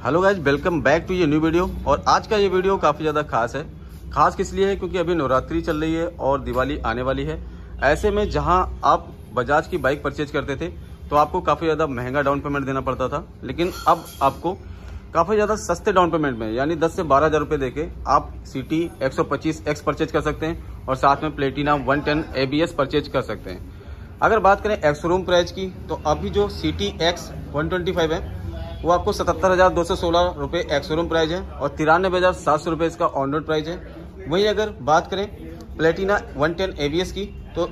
Hello guys, welcome back to ये new video. और आज का ये वीडियो काफ़ी ज़्यादा खास है। खास किस लिए है? क्योंकि अभी नवरात्रि चल रही है और दिवाली आने वाली है। ऐसे में जहां आप बजाज की बाइक परचेज करते थे तो आपको काफ़ी ज़्यादा महंगा डाउन पेमेंट देना पड़ता था, लेकिन अब आपको काफ़ी ज़्यादा सस्ते डाउन पेमेंट में यानी 10 से 12 हज़ार रुपये देके आप सिटी 125X परचेज कर सकते हैं और साथ में प्लेटिना 110 ABS परचेज कर सकते हैं। अगर बात करें एक्स शोरूम प्राइस की तो अभी जो सिटी X 125 है वो आपको 77,216 रुपये एक्स शोरूम प्राइस है और 93,700 रुपये इसका ऑन रोड प्राइस है। वहीं अगर बात करें प्लेटिना 110 ABS की तो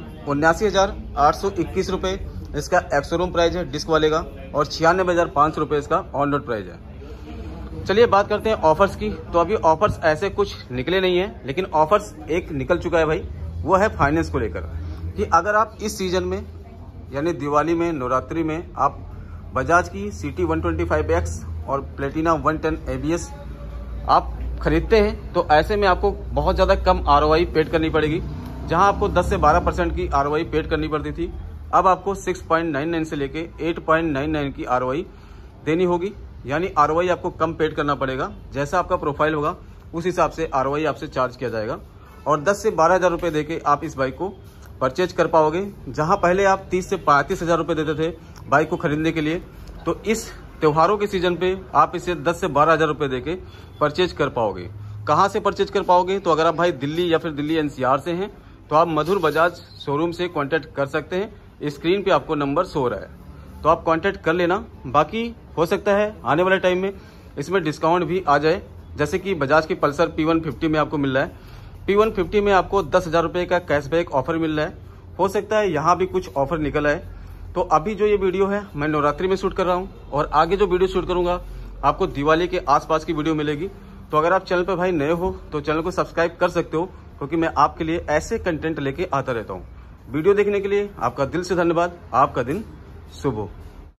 79,821 रुपये इसका एक्स शोरूम प्राइस है डिस्क वाले का और 96,500 रुपये इसका ऑन रोड प्राइस है। चलिए बात करते हैं ऑफर्स की। तो अभी ऑफर्स ऐसे कुछ निकले नहीं है, लेकिन ऑफर्स एक निकल चुका है भाई, वो है फाइनेंस को लेकर कि अगर आप इस सीजन में यानी दिवाली में, नवरात्रि में आप बजाज की सिटी 125X और प्लेटिना 110 ABS आप खरीदते हैं तो ऐसे में आपको बहुत ज़्यादा कम ROI पेड करनी पड़ेगी। जहां आपको 10 से 12% की ROI पेड करनी पड़ती थी, अब आपको 6.99 से लेके 8.99 की ROI देनी होगी। यानी ROI आपको कम पेड करना पड़ेगा। जैसा आपका प्रोफाइल होगा उस हिसाब से ROI आपसे चार्ज किया जाएगा और 10 से 12 हज़ार रुपये देके आप इस बाइक को परचेज कर पाओगे। जहां पहले आप 30 से 35 हज़ार रुपये देते थे बाइक को खरीदने के लिए, तो इस त्योहारों के सीजन पे आप इसे 10 से 12 हज़ार रुपये देके परचेज कर पाओगे। कहां से परचेज कर पाओगे? तो अगर आप भाई दिल्ली या फिर दिल्ली NCR से हैं तो आप मधुर बजाज शोरूम से कांटेक्ट कर सकते हैं। स्क्रीन पे आपको नंबर शो हो रहा है, तो आप कांटेक्ट कर लेना। बाकी हो सकता है आने वाले टाइम में इसमें डिस्काउंट भी आ जाए, जैसे कि बजाज की पल्सर P150 में आपको मिल रहा है। P150 में आपको 10 हज़ार रुपये का कैशबैक ऑफर मिल रहा है। हो सकता है यहाँ भी कुछ ऑफर निकल आए। तो अभी जो ये वीडियो है मैं नवरात्रि में शूट कर रहा हूँ और आगे जो वीडियो शूट करूंगा आपको दिवाली के आसपास की वीडियो मिलेगी। तो अगर आप चैनल पर भाई नए हो तो चैनल को सब्सक्राइब कर सकते हो, क्योंकि मैं आपके लिए ऐसे कंटेंट लेके आता रहता हूँ। वीडियो देखने के लिए आपका दिल से धन्यवाद। आपका दिन शुभ हो।